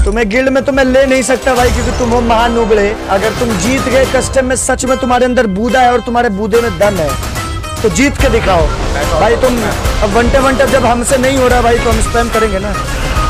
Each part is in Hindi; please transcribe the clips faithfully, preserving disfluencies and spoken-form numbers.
तुम्हें गिल्ड में तो मैं ले नहीं सकता भाई, क्योंकि तुम हो महान उबड़े। अगर तुम जीत गए कस्टम में, सच में तुम्हारे अंदर बूदा है और तुम्हारे बूदे में दम है, तो जीत के दिखाओ भाई। तुम अब वनटे वनटे जब हमसे नहीं हो रहा भाई, तो हम स्पैम करेंगे ना।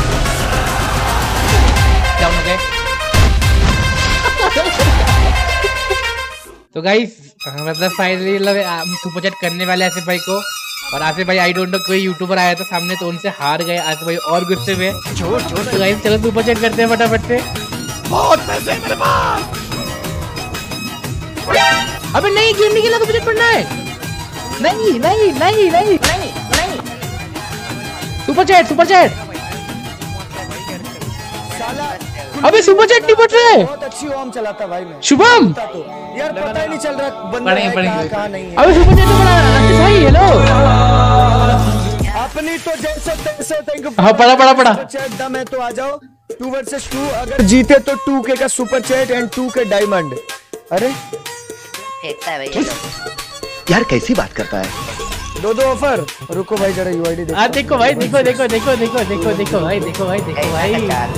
तो गाइस मतलब फाइनली हम सुपर चैट करने वाले आसिफ भाई को, और आसिफ भाई आई डोंट नो कोई यूट्यूबर आया था सामने तो उनसे हार गए आसिफ भाई और गुस्से में। तो गाइस चलो सुपर चैट करते हैं फटाफट से। बहुत पैसे हैं मेरे पास। अबे नहीं गेम नहीं खेला, सुपर चैट पढ़ना है। नहीं नहीं नहीं नहीं नहीं नहीं सुपर चैट सुपर चैट। अबे सुपर चैट नहीं पढ़ रहे। बहुत अच्छी ओम चलाता भाई मैं। शुभम तो यार पता ही नहीं चल रहा बंदा है कहां कहां नहीं है। अबे सुपर चैट तो बड़ा आसिफ भाई हेलो। अपनी तो जैसे तैसे थैंक यू। हां पढ़ा पढ़ा पढ़ा। चैट दम है तो आ जाओ। टू वर्सेस टू, अगर जीते तो टू के का super chat and two K diamond. अरे फेंकता है भाई यार, कैसी बात करता है। दो दो ऑफर। रुको भाई जरा यूआईडी देखो। हां देखो भाई देखो देखो देखो देखो देखो देखो भाई देखो भाई देखो भाई।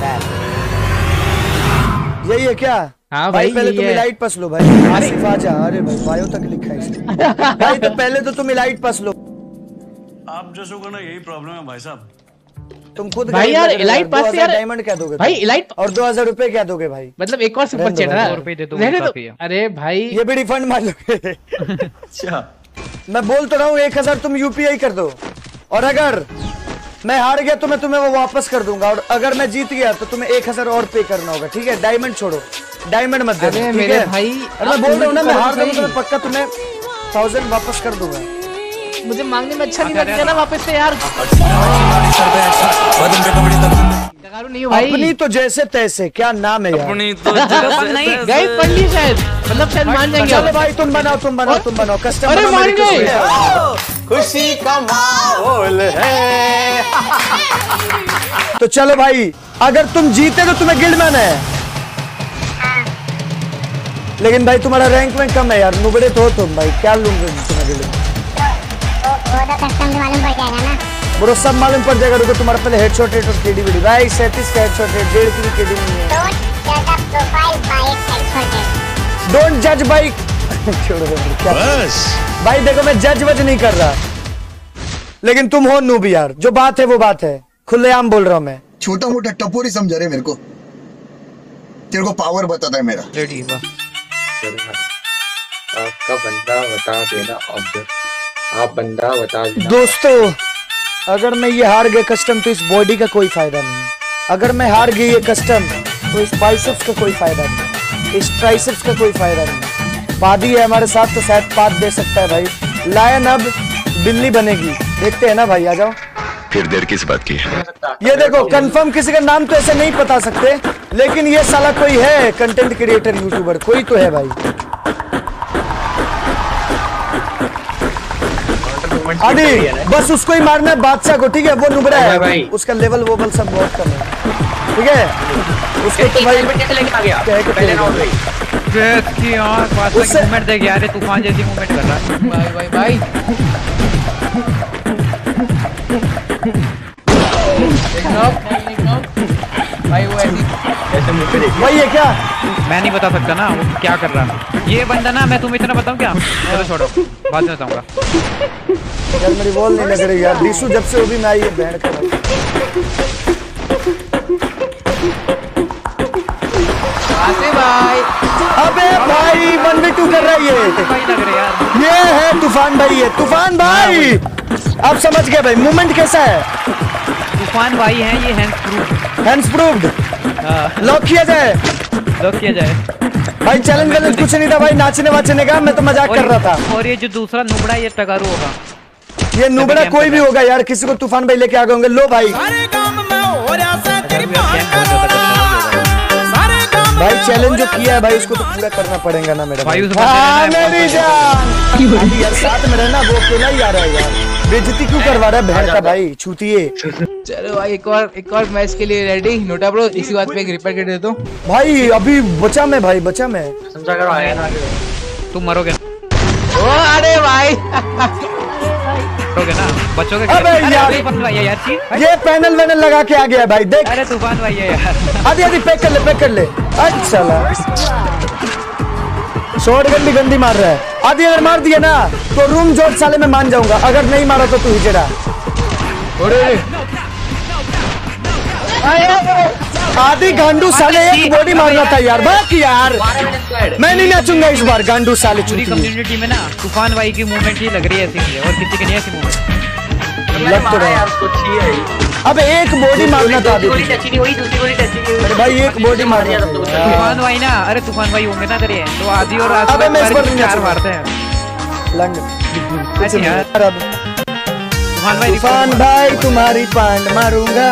यही है क्या? हाँ भाई, भाई पहले तुम इलाइट पस लो भाई। आसिफ आजा। अरे भाई बायो तक लिखा है इसमें। भाई तो पहले तो तुम इलाइट पस लो। आप जैसों का ना यही प्रॉब्लम है भाई साहब। तुम खुद भाई यार इलाइट पास से यार डायमंड क्या दोगे भाई? इलाइट और दो हजार रुपए क्या दोगे भाई? मतलब एक और सुपर चैट है। अरे भाई ये भी रिफंड मान लोगे? अच्छा मैं बोल तो रहा हूँ एक हजार तुम यूपीआई कर दो, और अगर मैं हार गया तो मैं तुम्हें वो वापस कर दूंगा, और अगर मैं जीत गया तो तुम्हें एक हजार और पे करना होगा, ठीक है? डायमंड छोड़ो, डायमंड मत देना, ठीक मेरे है भाई? और मैं बोल रहा हूँ ना, मैं हार गया तो मैं पक्का तुम्हें थाउजेंड वापस कर दूंगा। मुझे मांगने में अच्छा नहीं लगता ना वापस से यार। नहीं हो भाई। अपनी तो जैसे तैसे क्या नाम है यार? अपनी तो नहीं गए पढ़ ली शायद, मतलब शायद मान जाएंगे। चलो भाई तुम बनाओ तुम बनाओ तुम बनाओ कस्टम। अरे मान गए। खुशी का माहौल है। तो चलो भाई, अगर तुम जीते तो तुम्हें गिल्ड मैन है, लेकिन भाई तुम्हारा रैंक में कम है यार, नुबड़े तो हो तुम भाई। क्या लूंगे तुम्हें गिल्ड में? मालूम पड़ जाएगा ना ब्रो, सब मालूम पड़ जाएगा। रुको तुम्हारा पहले हेडशॉट रेट और केडी वीडी भाई सैंतीस का हेडशॉट रेट, डेढ़ की केडी नहीं है। डोंट जज बाई। छोड़ो क्या बस भाई, देखो मैं जज वज नहीं कर रहा, लेकिन तुम हो नूब यार। जो बात है वो बात है, खुलेआम बोल रहा हूं मैं। छोटा मोटा टपोरी समझ रहे मेरे को, तेरे को पावर बताता है मेरा। रेडी बा आपका बंदा बता देना ऑब्जर्व, आप बंदा बता देना। दोस्तों अगर मैं ये हार गया कस्टम तो इस बॉडी का कोई फायदा नहीं। अगर मैं हार गई ये कस्टम तो इस बाइसेप्स का कोई फायदा नहीं, इस ट्राइसेप्स का कोई फायदा नहीं। पादी है हमारे साथ तो शायद पाद दे सकता है भाई। लायन अब बिल्ली बनेगी, देखते हैं ना भाई। आ जाओ। फिर देर किस बात की है? ये देखो कंफर्म किसी का नाम तो ऐसे नहीं बता सकते, लेकिन ये साला कोई है कंटेंट क्रिएटर यूट्यूबर, कोई तो है भाई। अभी बस उसको ही मारना है, बादशाह को, ठीक है? वो नुबड़ा है, उसका लेवल वो बल सब बहुत कम है, ठीक है? उसको तो भाई उससे मूवमेंट देख यार, तूफान जैसी मूवमेंट कर रहा है भाई भाई भाई। भाई वो ऐसी वही है क्या? मैं नहीं बता सकता ना वो क्या कर रहा है ये बंदा ना। मैं तुम्हें इतना बताऊं क्या? चलो छोड़ो, बाद में बताऊंगा। यार मेरी बॉल नहीं लग रही यार। दिशु जब से वो भी मैं आई है बैंड कर। आसिफ भाई, अबे भाई वन वी टू कर रहा है ये। भाई लग रहे यार, ये है तूफान भाई, है तूफान भाई। आप समझ गए भाई मूवमेंट कैसा है? तूफान भाई है ये, hands proof, hands proofed. Lock किया जाए, लॉक किया जाए भाई। चैलेंज वैलेंज कुछ नहीं था भाई, नाचने वाचने का। मैं तो मजाक कर रहा था। और ये जो दूसरा नुबड़ा ये टगारू होगा, ये नुबड़ा कोई भी होगा यार, किसी को तूफान भाई लेके आ गए होंगे। लो भाई भाई चैलेंज जो किया है भाई उसको तो पूरा करना पड़ेगा ना मेरा भाई। हाँ मेरी जान यार, साथ में रहना, वो अकेला ही आ रहा है यार। बेइज्जती क्यों करवा रहा है बहन का भाई, छूतिए। चलो भाई एक और एक और मैच के लिए रेडी। नोटा ब्रो इसी बात पे एक रिपेयर कर देता हूं भाई। अभी बचा मैं भाई, बचा मैं। समझा करो आया ना, तुम मरोगे। ओ अरे भाई छोड़ोगे ना बच्चों के। अबे अरे यार। अरे तूफान भाई है यार चीज। ये पैनल वैनल लगा के आ गया है भाई, देख। अरे तूफान भाई है यार। आदि आदि पैक कर ले, पैक कर ले। अच्छा शॉटगन भी गंदी मार रहा है। आदि अगर मार दिया ना तो रूम जोड़ साले में मान जाऊंगा, अगर नहीं मारा तो तू ही चढ़ा। आदि गांडू साले एक बॉडी मारना था यार, बाकी यार मैं नहीं नाचूंगा इस बार। गांडू साले पूरी कम्युनिटी में ना तूफान भाई की मूवमेंट ही लग रही है ऐसी मुझे, और किसी की नहीं ऐसी मूवमेंट लग तो रहा। अब एक बॉडी मारना था अभी। अरे भाई एक बॉडी मारना था। तूफान भाई ना, अरे तूफान भाई होंगे ना तेरे तो आदि और अबे मैं इस बार नहीं चार नाचूंगा। मारते हैं लंग ऐसे यार। अब तूफान भाई तूफान भाई तुम्हारी पांड मारूंगा।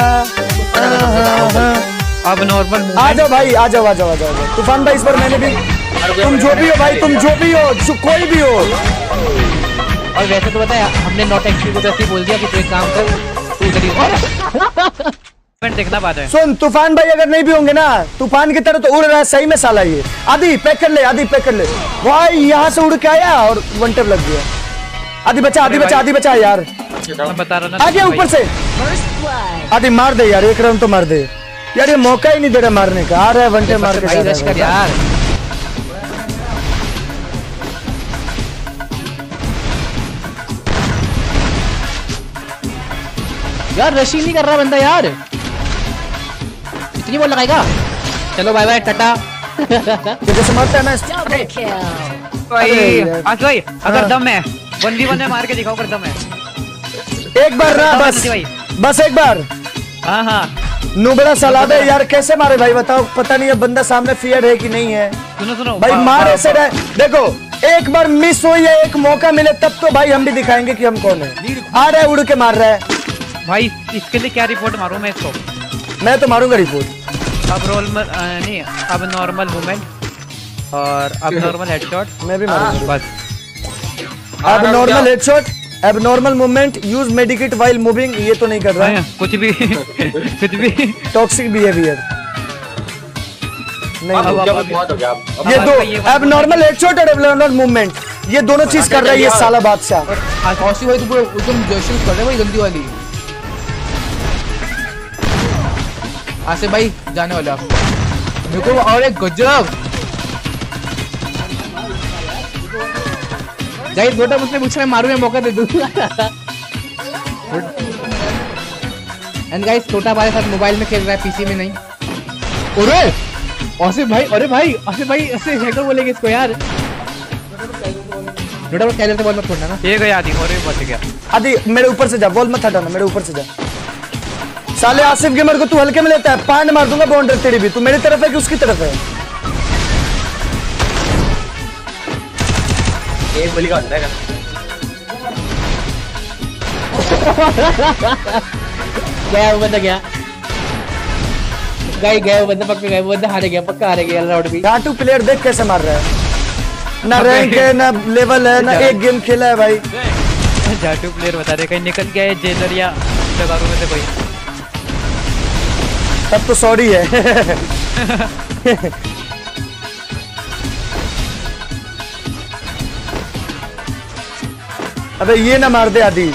अब नॉर्मल आ जाओ भाई, आ जाओ आ जाओ आ जाओ आ जाओ। तूफान भाई इस बार मैंने भी, तुम जो भी हो भाई, तुम जो भी हो, जो कोई भी हो। और वैसे तो बताया हमने नॉट एक्चुअली को तो ऐसे ही बोल दिया कि तू एक काम कर, तू उधर ही मूवमेंट देखना बात है। सुन तूफान भाई अगर नहीं भी होंगे ना, तूफान की तरह तो उड़ रहा है सही में साला ये। आदि पैक कर ले, आदि पैक कर ले भाई। यहाँ से उड़ के आया और वन टेप लग गया। आदि बचा, आदि बचा, आदि बचा यार। मैं बता रहा ना आ गया ऊपर से। आदि मार दे यार, एक राउंड तो मार दे यार। ये मौका ही नहीं दे रहा मारने का। आ रहा है वन टेप मार के भाई रश कर यार। यार रश ही नहीं कर रहा बंदा यार, इतनी बॉल लगाएगा। चलो बाय बाय टाटा। जैसे मारता है ना भाई आज भाई अगर दम है वन वी वन में मार के दिखाओ, अगर दम है एक बार ना, बस बस एक बार। हाँ हाँ नुबड़ा सलाद है यार, कैसे मारे भाई बताओ। पता नहीं है बंदा सामने फियर है कि नहीं है। सुनो सुनो भाई मार ऐसे रहे, देखो एक बार मिस हो या एक मौका मिले तब तो भाई हम भी दिखाएंगे कि हम कौन है। आ रहा है उड़ के मार रहा है भाई, इसके लिए क्या रिपोर्ट मारूं मैं इसको? मैं तो मारूंगा रिपोर्ट। अब रोल नहीं, अब नॉर्मल मूवमेंट और अब नॉर्मल हेडशॉट। मैं भी मारूंगा बस। अब नॉर्मल हेडशॉट, अब normal movement, use medicate while moving. ये तो नहीं कर रहा है कुछ भी कुछ भी। टॉक्सिक बिहेवियर नहीं। अब- अब- अब- ये दो अब नॉर्मल हेडशॉट और अब नॉर्मल मूवमेंट, ये दोनों चीज कर रहा है ये साला बादशाह। कौशी भाई तो एकदम जर्सी कर रहे भाई, गंदी वाली। आसिफ भाई जाने वाला मेरे को। और एक गजब गाइस, बेटा मुझसे पूछा मैं मारूं या मौका दे दूं। एंड गाइस छोटा हमारे साथ मोबाइल में खेल रहा है, पीसी में नहीं। अरे आसिफ भाई, अरे भाई आसिफ भाई ऐसे हैकर बोलेंगे इसको यार। बेटा वो कैलर से बॉल मत छोड़ना ना। ये गया आदि और ये बच गया। आदि मेरे ऊपर से जा, बॉल मत हटाना, मेरे ऊपर से जा। साले आसिफ गेमर को तू हल्के में लेता है, पांड मार दूंगा बाउंड्री तेरी भी। तू मेरी तरफ है कि उसकी तरफ है? एक गोली का होता है। गया वो बंदा, गया गया गया वो बंदा, पक्का गया वो बंदा, हारे गया पक्का, हारे गया राउंड भी। घाटू प्लेयर देख कैसे मार रहा है, ना रैंक है ना लेवल है ना एक गेम खेला है भाई। जाटू प्लेयर बता रहे कहीं निकल गया है जेलर या जगारों में से कोई। तब तो सॉरी है। अबे ये ना मार दे आदि।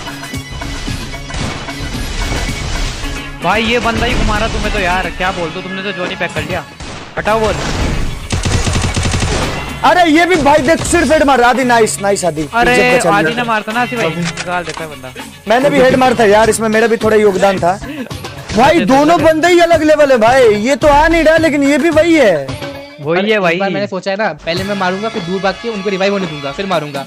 भाई ये बंदा ही घुमा रहा तुम्हें तो यार, क्या बोल दो, तुमने तो जोनी पैक कर लिया। हटाओ बोल। अरे ये भी भाई देख सिर्फ हेड मार रहा। आदि नाइस नाइस आदि। अरे इज्जत का चल आदि रहा ना था। मारता ना भाई, निकाल देता है बंदा। मैंने भी हेड मार था यार, इसमें मेरा भी थोड़ा योगदान था भाई। दोनों बंदे ही अलग लेवल है भाई, ये तो आ नहीं रहा लेकिन ये भी वही है। वही है भाई। मैंने सोचा है ना, पहले मैं मारूंगा फिर दूर भाग के उनको रिवाइव होने दूंगा फिर मारूंगा।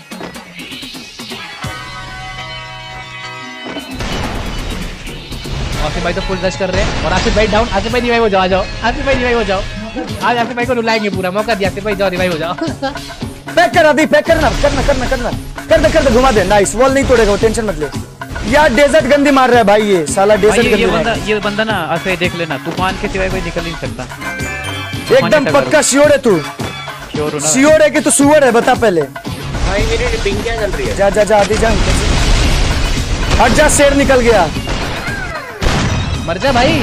आसिफ भाई तो फुल रश कर रहे हैं और आसिफ भाई डाउन। आसिफ भाई रिवाइव हो जाओ, आ जाओ आसिफ भाई रिवाइव हो जाओ। आज आसिफ भाई को रुलाएंगे, पूरा मौका दिया। आसिफ भाई जाओ रिवाइव हो जाओ। पैक कर आदि, पैक करना करना करना करना कर दे कर दे, घुमा दे। नाइस, वॉल नहीं तोड़ेगा वो, टेंशन मत ले यार। डेजर्ट गंदी मार रहा है भाई ये साला, भाई डेजर्ट ये गंदी मार बंदा रहा ये बंदा ना ऐसे देख लेना, तूफान के सिवाय कोई निकल नहीं सकता। है। एकदम पक्का श्योर है तू? श्योर हो ना? श्योर है कि तू सुअर है? बता पहले। भाई मेरी पिंग क्या चल रही है? जा जा जा आदि जा, हट जा, शेर निकल गया। मर जा भाई।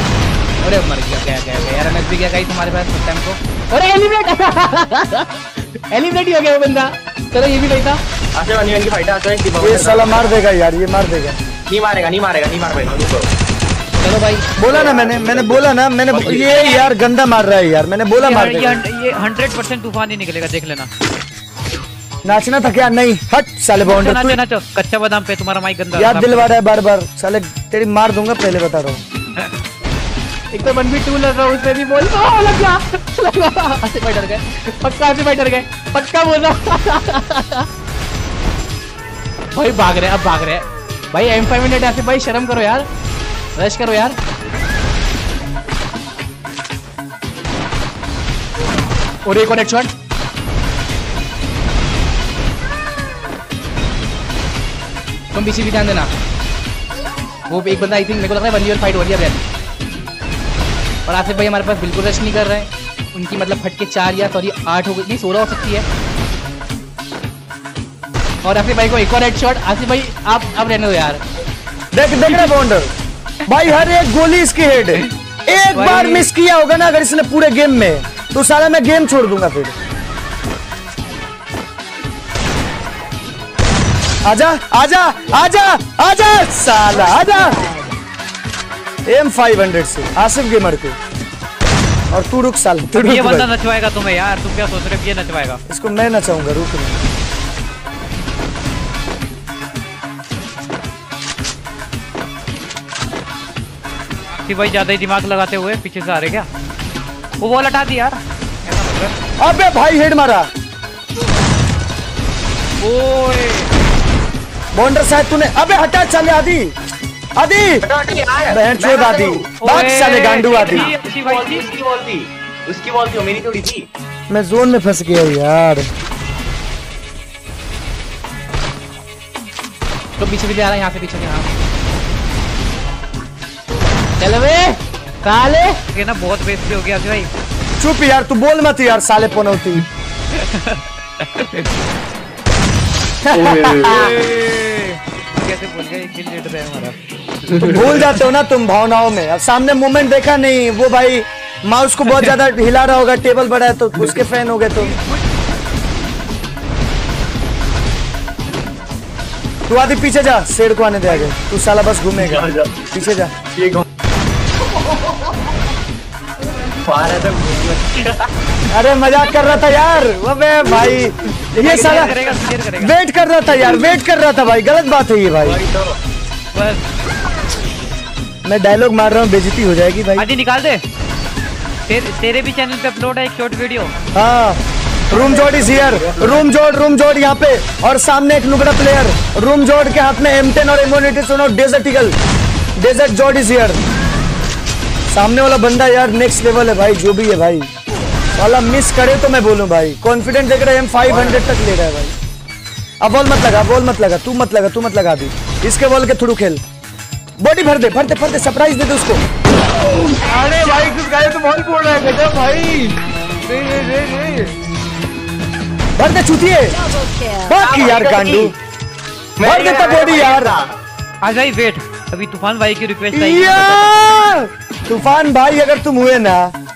अरे मर गया, गया गया गया यार। एमएस भी गया गाइस तुम्हारे पास उस टाइम को। अरे एलिमिनेट। एलिमिनेट ही हो गया वो बंदा। चलो ये भी नहीं था। आशा वन वन की फाइट आता है। ये साला मार देगा यार, ये मार देगा। नहीं मारेगा नहीं मारेगा नहीं मार पाएगा रुको। चलो भाई बोला ना मैंने मैंने बोला ना मैंने ये यार गंदा मार रहा है यार, मैंने बोला मार देगा। ये हंड्रेड परसेंट तूफान ही निकलेगा, देख लेना। नाचना था क्या? नहीं हट साले बाउंडर। नाचो नाचो कच्चा बादाम पे, तुम्हारा माइक गंदा याद दिलवा रहा है बार बार साले, तेरी मार दूंगा पहले बता रहा हूँ। एक तो वन बी टू लग रहा हूँ उसमें भी बोल ओ, लग गया लग गया। ऐसे भाई डर गए, पक्का ऐसे भाई डर गए, पक्का बोल रहा। भाई भाग रहे अब भाग रहे भाई। एम फाइव मिनट ऐसे भाई, शर्म करो यार, रश करो यार। और एक और हेडशॉट। तुम पीछे भी ध्यान देना। वो एक बंदा आई थिंक मेरे को लग रहा है वन वी वन फाइट हो रही है। और आसिफ भाई हमारे पास बिल्कुल रश नहीं कर रहे हैं। उनकी मतलब फटके चार या सॉरी आठ हो गई, नहीं सोलह हो सकती है। और आसिफ भाई को एक और हेडशॉट। आसिफ भाई आप अब रहने दो यार। देख देख रहा बाउंडर भाई, हर एक गोली इसकी हेड है। एक बार मिस किया होगा ना अगर इसने पूरे गेम में, तो साला मैं गेम छोड़ दूंगा फिर। आजा आजा आजा आजा साला आजा। एम फाइव हंड्रेड से आसिफ गेमर को। और तू रुक साल, तू रुक। ये बंदा नचवाएगा तुम्हें यार, तुम क्या सोच रहे हो? ये नचवाएगा इसको, मैं नचाऊंगा, रुक। कि भाई ज्यादा ही दिमाग लगाते हुए पीछे से आ रहे क्या? वो बॉल हटा दी यार। अबे भाई हेड मारा। ओए बाउंडर शायद तूने, अबे हटा चले आदि आदि बहन चोद आदि बात चले गांडू आदि। उसकी बॉल थी उसकी बॉल थी उसकी बॉल थी मेरी थोड़ी थी। मैं जोन में फंस गया यार। तो पीछे भी आ रहा है, यहाँ से पीछे यहाँ। चलो बे साले, ये ना बहुत बेइज्जती हो गया भाई। चुप यार, तू बोल मत यार साले पनौती। कैसे बोल गया? एक किल लीडर है हमारा। तुम भूल जाते हो ना तुम भावनाओं में। अब सामने मूवमेंट देखा नहीं, वो भाई माउस को बहुत ज्यादा हिला रहा होगा, टेबल बड़ा है तो उसके फैन हो गए तुम। तू आदि पीछे जा, शेर को आने दे आगे। तू साला बस घूमेगा, पीछे जा। अरे मजाक कर रहा था यार। अबे भाई ये साला वेट कर रहा था यार, वेट कर रहा था भाई। गलत बात है ये भाई। मैं डायलॉग मार रहा हूँ, बेइज्जती हो जाएगी भाई। आदि निकाल दे। तेरे, तेरे भी चैनल पे अपलोड है एक शॉर्ट वीडियो। हाँ रूम जोड़ इज हियर। रूम जोड़ रूम जोड़ यहाँ पे। और सामने एक नुबड़ा प्लेयर। रूम जोड़ के हाथ में एम टेन और इम्यूनिटी सुनो। डेजर्ट ईगल, डेजर्ट जोड़ इज हियर। सामने वाला बंदा यार नेक्स्ट लेवल है भाई, जो भी है भाई। वाला मिस करे तो मैं बोलूं भाई। कॉन्फिडेंट देख रहा है, एम फाइव हंड्रेड तक ले रहा है भाई। अब बॉल मत लगा, बॉल मत लगा, तू मत लगा, तू मत लगा दी। इसके बॉल के थ्रू खेल। बॉडी भर दे, भर दे, भर दे, सरप्राइज दे दे उसको। अरे भाई किस गाय तो बॉल फोड़ रहा है गजब भाई। रे रे रे रे भर दे चूतिए। बाकी यार गांडू भर देता बॉडी यार। आ जाइए वेट, अभी तूफान भाई की रिक्वेस्ट आई। तूफान भाई अगर तुम हुए ना